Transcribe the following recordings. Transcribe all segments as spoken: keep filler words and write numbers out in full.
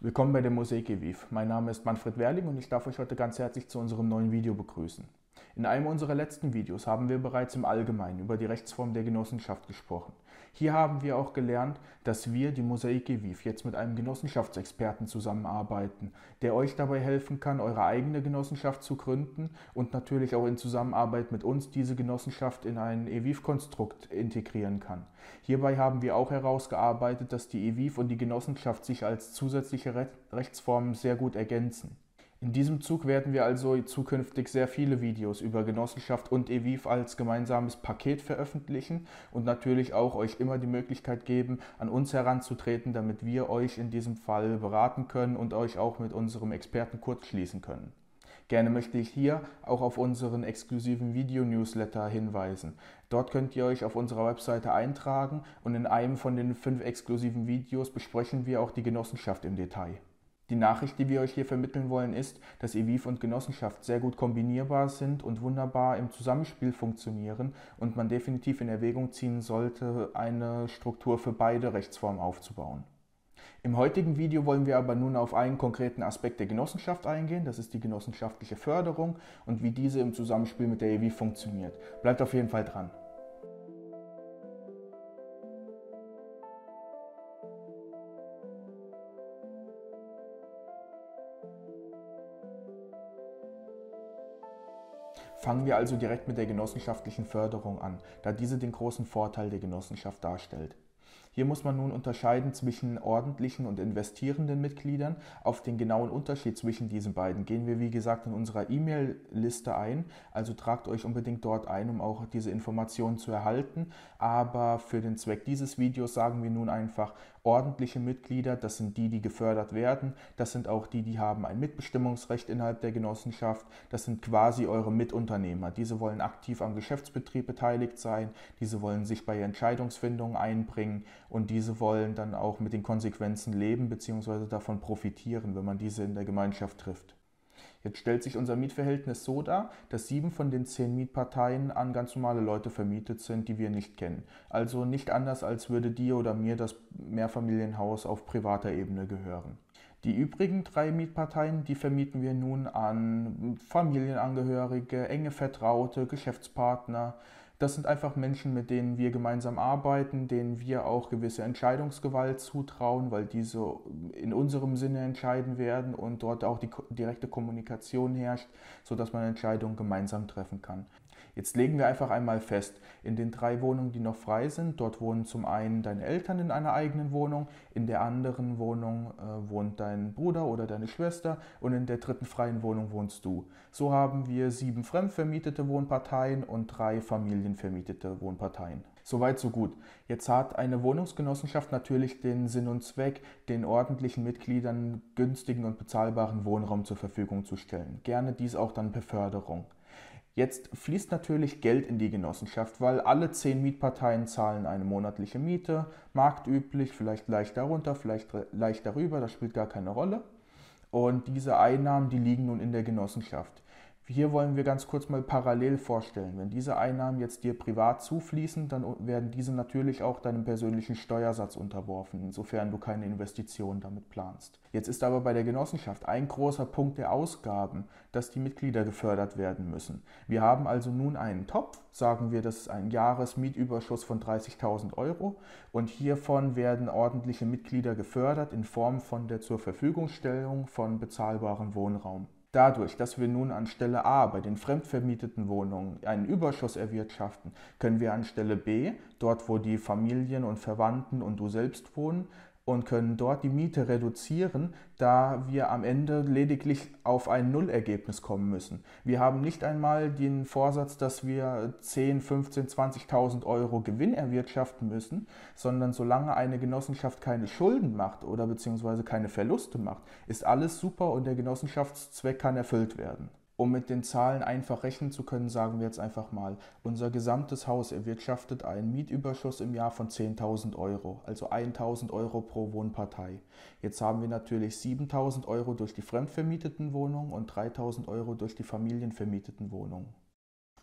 Willkommen bei der Mosaic eWiv. Mein Name ist Manfred Werling und ich darf euch heute ganz herzlich zu unserem neuen Video begrüßen. In einem unserer letzten Videos haben wir bereits im Allgemeinen über die Rechtsform der Genossenschaft gesprochen. Hier haben wir auch gelernt, dass wir, die Mosaic eWiv, jetzt mit einem Genossenschaftsexperten zusammenarbeiten, der euch dabei helfen kann, eure eigene Genossenschaft zu gründen und natürlich auch in Zusammenarbeit mit uns diese Genossenschaft in ein eWiv-Konstrukt integrieren kann. Hierbei haben wir auch herausgearbeitet, dass die eWiv und die Genossenschaft sich als zusätzliche Rechtsformen sehr gut ergänzen. In diesem Zug werden wir also zukünftig sehr viele Videos über Genossenschaft und eWiv als gemeinsames Paket veröffentlichen und natürlich auch euch immer die Möglichkeit geben, an uns heranzutreten, damit wir euch in diesem Fall beraten können und euch auch mit unserem Experten kurzschließen können. Gerne möchte ich hier auch auf unseren exklusiven Video-Newsletter hinweisen. Dort könnt ihr euch auf unserer Webseite eintragen und in einem von den fünf exklusiven Videos besprechen wir auch die Genossenschaft im Detail. Die Nachricht, die wir euch hier vermitteln wollen, ist, dass eWiv und Genossenschaft sehr gut kombinierbar sind und wunderbar im Zusammenspiel funktionieren und man definitiv in Erwägung ziehen sollte, eine Struktur für beide Rechtsformen aufzubauen. Im heutigen Video wollen wir aber nun auf einen konkreten Aspekt der Genossenschaft eingehen, das ist die genossenschaftliche Förderung und wie diese im Zusammenspiel mit der eWiv funktioniert. Bleibt auf jeden Fall dran. Fangen wir also direkt mit der genossenschaftlichen Förderung an, da diese den großen Vorteil der Genossenschaft darstellt. Hier muss man nun unterscheiden zwischen ordentlichen und investierenden Mitgliedern. Auf den genauen Unterschied zwischen diesen beiden gehen wir wie gesagt in unserer E-Mail-Liste ein, also tragt euch unbedingt dort ein, um auch diese Informationen zu erhalten. Aber für den Zweck dieses Videos sagen wir nun einfach, ordentliche Mitglieder, das sind die, die gefördert werden, das sind auch die, die haben ein Mitbestimmungsrecht innerhalb der Genossenschaft, das sind quasi eure Mitunternehmer. Diese wollen aktiv am Geschäftsbetrieb beteiligt sein, diese wollen sich bei Entscheidungsfindungen einbringen und diese wollen dann auch mit den Konsequenzen leben bzw. davon profitieren, wenn man diese in der Gemeinschaft trifft. Jetzt stellt sich unser Mietverhältnis so dar, dass sieben von den zehn Mietparteien an ganz normale Leute vermietet sind, die wir nicht kennen. Also nicht anders, als würde dir oder mir das Mehrfamilienhaus auf privater Ebene gehören. Die übrigen drei Mietparteien, die vermieten wir nun an Familienangehörige, enge Vertraute, Geschäftspartner. Das sind einfach Menschen, mit denen wir gemeinsam arbeiten, denen wir auch gewisse Entscheidungsgewalt zutrauen, weil diese in unserem Sinne entscheiden werden und dort auch die direkte Kommunikation herrscht, sodass man Entscheidungen gemeinsam treffen kann. Jetzt legen wir einfach einmal fest, in den drei Wohnungen, die noch frei sind, dort wohnen zum einen deine Eltern in einer eigenen Wohnung, in der anderen Wohnung äh, wohnt dein Bruder oder deine Schwester und in der dritten freien Wohnung wohnst du. So haben wir sieben fremdvermietete Wohnparteien und drei familienvermietete Wohnparteien. Soweit, so gut. Jetzt hat eine Wohnungsgenossenschaft natürlich den Sinn und Zweck, den ordentlichen Mitgliedern günstigen und bezahlbaren Wohnraum zur Verfügung zu stellen. Gerne dies auch dann per Förderung. Jetzt fließt natürlich Geld in die Genossenschaft, weil alle zehn Mietparteien zahlen eine monatliche Miete, marktüblich, vielleicht leicht darunter, vielleicht leicht darüber, das spielt gar keine Rolle. Und diese Einnahmen, die liegen nun in der Genossenschaft. Hier wollen wir ganz kurz mal parallel vorstellen. Wenn diese Einnahmen jetzt dir privat zufließen, dann werden diese natürlich auch deinem persönlichen Steuersatz unterworfen, insofern du keine Investitionen damit planst. Jetzt ist aber bei der Genossenschaft ein großer Punkt der Ausgaben, dass die Mitglieder gefördert werden müssen. Wir haben also nun einen Topf, sagen wir, das ist ein Jahresmietüberschuss von dreißigtausend Euro und hiervon werden ordentliche Mitglieder gefördert in Form von der Zurverfügungstellung von bezahlbarem Wohnraum. Dadurch, dass wir nun an Stelle A bei den fremdvermieteten Wohnungen einen Überschuss erwirtschaften, können wir an Stelle B, dort wo die Familien und Verwandten und du selbst wohnen, und können dort die Miete reduzieren, da wir am Ende lediglich auf ein Nullergebnis kommen müssen. Wir haben nicht einmal den Vorsatz, dass wir zehn, fünfzehn, zwanzigtausend Euro Gewinn erwirtschaften müssen, sondern solange eine Genossenschaft keine Schulden macht oder beziehungsweise keine Verluste macht, ist alles super und der Genossenschaftszweck kann erfüllt werden. Um mit den Zahlen einfach rechnen zu können, sagen wir jetzt einfach mal, unser gesamtes Haus erwirtschaftet einen Mietüberschuss im Jahr von zehntausend Euro, also eintausend Euro pro Wohnpartei. Jetzt haben wir natürlich siebentausend Euro durch die fremdvermieteten Wohnungen und dreitausend Euro durch die familienvermieteten Wohnungen.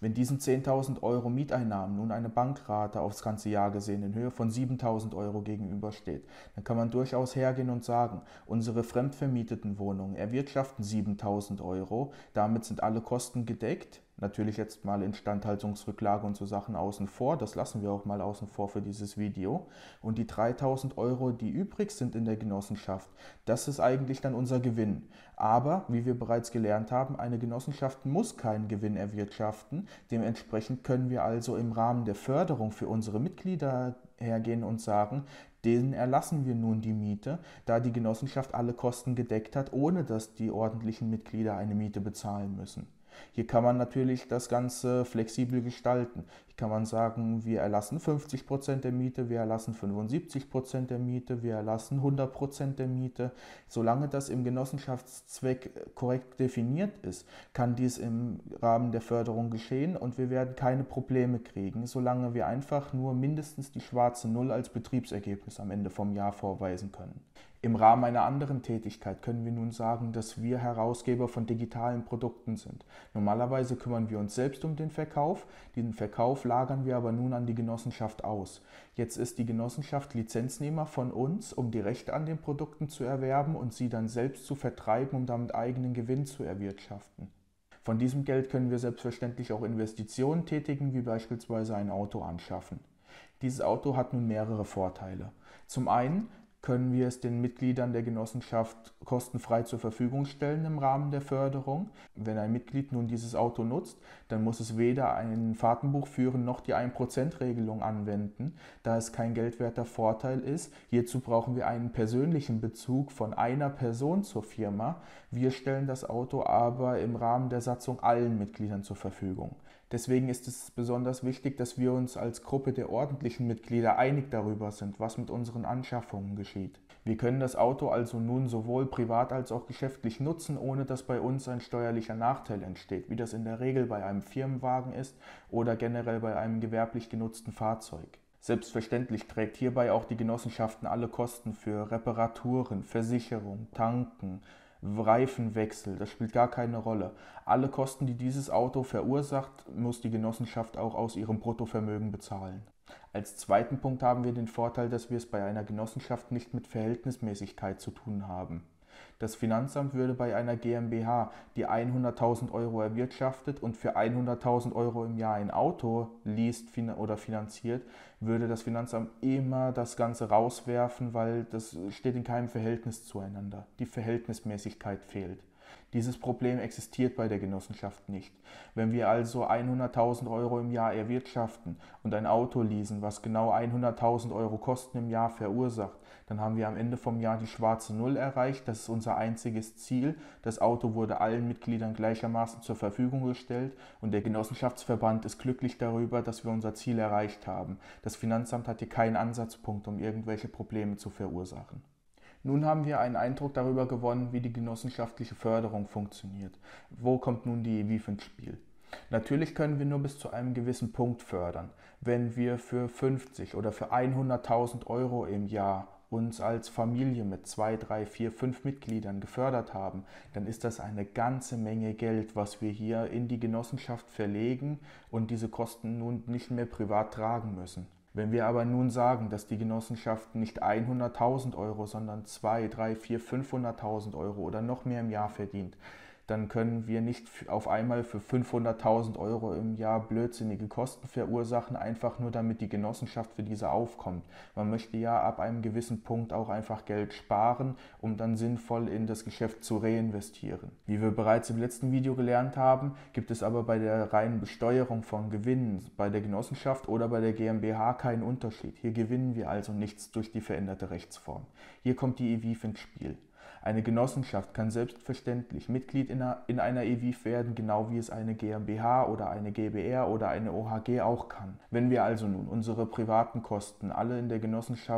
Wenn diesen zehntausend Euro Mieteinnahmen nun eine Bankrate aufs ganze Jahr gesehen in Höhe von siebentausend Euro gegenübersteht, dann kann man durchaus hergehen und sagen, unsere fremdvermieteten Wohnungen erwirtschaften siebentausend Euro, damit sind alle Kosten gedeckt. Natürlich jetzt mal Instandhaltungsrücklage und so Sachen außen vor, das lassen wir auch mal außen vor für dieses Video. Und die dreitausend Euro, die übrig sind in der Genossenschaft, das ist eigentlich dann unser Gewinn. Aber, wie wir bereits gelernt haben, eine Genossenschaft muss keinen Gewinn erwirtschaften. Dementsprechend können wir also im Rahmen der Förderung für unsere Mitglieder hergehen und sagen, denen erlassen wir nun die Miete, da die Genossenschaft alle Kosten gedeckt hat, ohne dass die ordentlichen Mitglieder eine Miete bezahlen müssen. Hier kann man natürlich das Ganze flexibel gestalten. Hier kann man sagen, wir erlassen fünfzig Prozent der Miete, wir erlassen fünfundsiebzig Prozent der Miete, wir erlassen hundert Prozent der Miete. Solange das im Genossenschaftszweck korrekt definiert ist, kann dies im Rahmen der Förderung geschehen und wir werden keine Probleme kriegen, solange wir einfach nur mindestens die schwarze Null als Betriebsergebnis am Ende vom Jahr vorweisen können. Im Rahmen einer anderen Tätigkeit können wir nun sagen, dass wir Herausgeber von digitalen Produkten sind. Normalerweise kümmern wir uns selbst um den Verkauf, diesen Verkauf lagern wir aber nun an die Genossenschaft aus. Jetzt ist die Genossenschaft Lizenznehmer von uns, um die Rechte an den Produkten zu erwerben und sie dann selbst zu vertreiben, um damit eigenen Gewinn zu erwirtschaften. Von diesem Geld können wir selbstverständlich auch Investitionen tätigen, wie beispielsweise ein Auto anschaffen. Dieses Auto hat nun mehrere Vorteile. Zum einen können wir es den Mitgliedern der Genossenschaft kostenfrei zur Verfügung stellen im Rahmen der Förderung. Wenn ein Mitglied nun dieses Auto nutzt, dann muss es weder ein Fahrtenbuch führen noch die ein Prozent Regelung anwenden, da es kein geldwerter Vorteil ist. Hierzu brauchen wir einen persönlichen Bezug von einer Person zur Firma. Wir stellen das Auto aber im Rahmen der Satzung allen Mitgliedern zur Verfügung. Deswegen ist es besonders wichtig, dass wir uns als Gruppe der ordentlichen Mitglieder einig darüber sind, was mit unseren Anschaffungen geschieht. Wir können das Auto also nun sowohl privat als auch geschäftlich nutzen, ohne dass bei uns ein steuerlicher Nachteil entsteht, wie das in der Regel bei einem Firmenwagen ist oder generell bei einem gewerblich genutzten Fahrzeug. Selbstverständlich trägt hierbei auch die Genossenschaften alle Kosten für Reparaturen, Versicherung, Tanken, Reifenwechsel, das spielt gar keine Rolle. Alle Kosten, die dieses Auto verursacht, muss die Genossenschaft auch aus ihrem Bruttovermögen bezahlen. Als zweiten Punkt haben wir den Vorteil, dass wir es bei einer Genossenschaft nicht mit Verhältnismäßigkeit zu tun haben. Das Finanzamt würde bei einer GmbH, die hunderttausend Euro erwirtschaftet und für hunderttausend Euro im Jahr ein Auto least oder finanziert, würde das Finanzamt immer das Ganze rauswerfen, weil das steht in keinem Verhältnis zueinander. Die Verhältnismäßigkeit fehlt. Dieses Problem existiert bei der Genossenschaft nicht. Wenn wir also hunderttausend Euro im Jahr erwirtschaften und ein Auto leasen, was genau hunderttausend Euro Kosten im Jahr verursacht, dann haben wir am Ende vom Jahr die schwarze Null erreicht. Das ist unser einziges Ziel. Das Auto wurde allen Mitgliedern gleichermaßen zur Verfügung gestellt und der Genossenschaftsverband ist glücklich darüber, dass wir unser Ziel erreicht haben. Das Finanzamt hat hier keinen Ansatzpunkt, um irgendwelche Probleme zu verursachen. Nun haben wir einen Eindruck darüber gewonnen, wie die genossenschaftliche Förderung funktioniert. Wo kommt nun die E W I F ins Spiel? Natürlich können wir nur bis zu einem gewissen Punkt fördern. Wenn wir für fünfzig oder für hunderttausend Euro im Jahr uns als Familie mit zwei, drei, vier, fünf Mitgliedern gefördert haben, dann ist das eine ganze Menge Geld, was wir hier in die Genossenschaft verlegen und diese Kosten nun nicht mehr privat tragen müssen. Wenn wir aber nun sagen, dass die Genossenschaft nicht hunderttausend Euro, sondern zwei, drei, vier, fünfhunderttausend Euro oder noch mehr im Jahr verdient, dann können wir nicht auf einmal für fünfhunderttausend Euro im Jahr blödsinnige Kosten verursachen, einfach nur damit die Genossenschaft für diese aufkommt. Man möchte ja ab einem gewissen Punkt auch einfach Geld sparen, um dann sinnvoll in das Geschäft zu reinvestieren. Wie wir bereits im letzten Video gelernt haben, gibt es aber bei der reinen Besteuerung von Gewinnen bei der Genossenschaft oder bei der GmbH keinen Unterschied. Hier gewinnen wir also nichts durch die veränderte Rechtsform. Hier kommt die E W I F ins Spiel. Eine Genossenschaft kann selbstverständlich Mitglied in einer E W I F werden, genau wie es eine GmbH oder eine GbR oder eine O H G auch kann. Wenn wir also nun unsere privaten Kosten alle in der Genossenschaft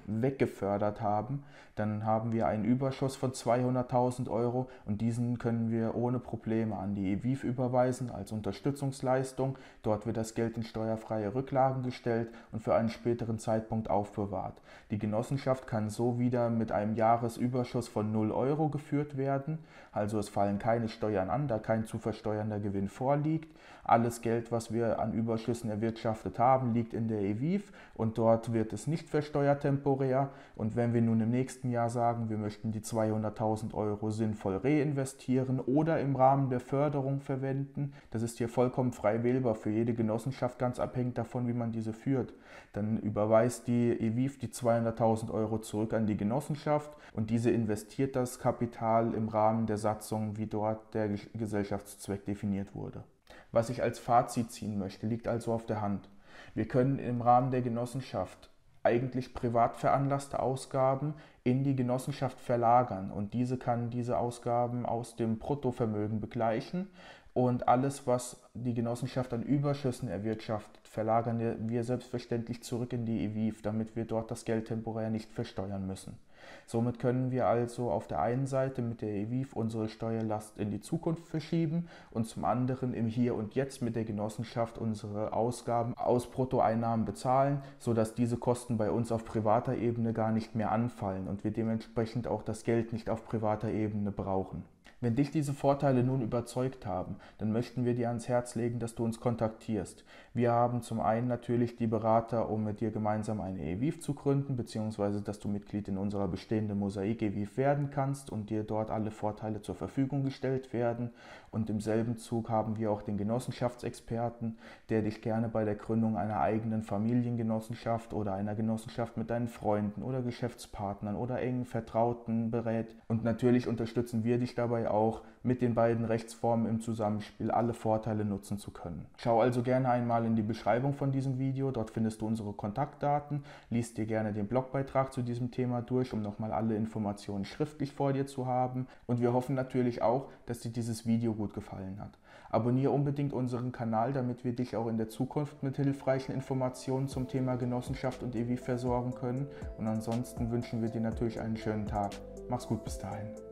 weggefördert haben, dann haben wir einen Überschuss von zweihunderttausend Euro und diesen können wir ohne Probleme an die E W I F überweisen als Unterstützungsleistung. Dort wird das Geld in steuerfreie Rücklagen gestellt und für einen späteren Zeitpunkt aufbewahrt. Die Genossenschaft kann so wieder mit einem Jahresüberschuss von null Euro geführt werden, also es fallen keine Steuern an, da kein zu versteuernder Gewinn vorliegt. Alles Geld, was wir an Überschüssen erwirtschaftet haben, liegt in der E W I F und dort wird es nicht versteuert temporär. Und wenn wir nun im nächsten Jahr sagen, wir möchten die zweihunderttausend Euro sinnvoll reinvestieren oder im Rahmen der Förderung verwenden, das ist hier vollkommen frei wählbar für jede Genossenschaft, ganz abhängig davon, wie man diese führt. Dann überweist die E W I F die zweihunderttausend Euro zurück an die Genossenschaft und diese investiert das Kapital im Rahmen der Satzung, wie dort der Gesellschaftszweck definiert wurde. Was ich als Fazit ziehen möchte, liegt also auf der Hand. Wir können im Rahmen der Genossenschaft eigentlich privat veranlasste Ausgaben in die Genossenschaft verlagern und diese kann diese Ausgaben aus dem Bruttovermögen begleichen und alles, was die Genossenschaft an Überschüssen erwirtschaftet, verlagern wir selbstverständlich zurück in die E W I F, damit wir dort das Geld temporär nicht versteuern müssen. Somit können wir also auf der einen Seite mit der E W I F unsere Steuerlast in die Zukunft verschieben und zum anderen im Hier und Jetzt mit der Genossenschaft unsere Ausgaben aus Bruttoeinnahmen bezahlen, sodass diese Kosten bei uns auf privater Ebene gar nicht mehr anfallen und wir dementsprechend auch das Geld nicht auf privater Ebene brauchen. Wenn dich diese Vorteile nun überzeugt haben, dann möchten wir dir ans Herz legen, dass du uns kontaktierst. Wir haben zum einen natürlich die Berater, um mit dir gemeinsam eine E W I F zu gründen, beziehungsweise dass du Mitglied in unserer bestehenden Mosaik E W I F werden kannst und dir dort alle Vorteile zur Verfügung gestellt werden. Und im selben Zug haben wir auch den Genossenschaftsexperten, der dich gerne bei der Gründung einer eigenen Familiengenossenschaft oder einer Genossenschaft mit deinen Freunden oder Geschäftspartnern oder engen Vertrauten berät. Und natürlich unterstützen wir dich dabei auch, mit den beiden Rechtsformen im Zusammenspiel alle Vorteile nutzen zu können. Schau also gerne einmal in die Beschreibung von diesem Video, dort findest du unsere Kontaktdaten, liest dir gerne den Blogbeitrag zu diesem Thema durch, um nochmal alle Informationen schriftlich vor dir zu haben und wir hoffen natürlich auch, dass dir dieses Video gut gefallen hat. Abonniere unbedingt unseren Kanal, damit wir dich auch in der Zukunft mit hilfreichen Informationen zum Thema Genossenschaft und E W I F versorgen können und ansonsten wünschen wir dir natürlich einen schönen Tag. Mach's gut bis dahin.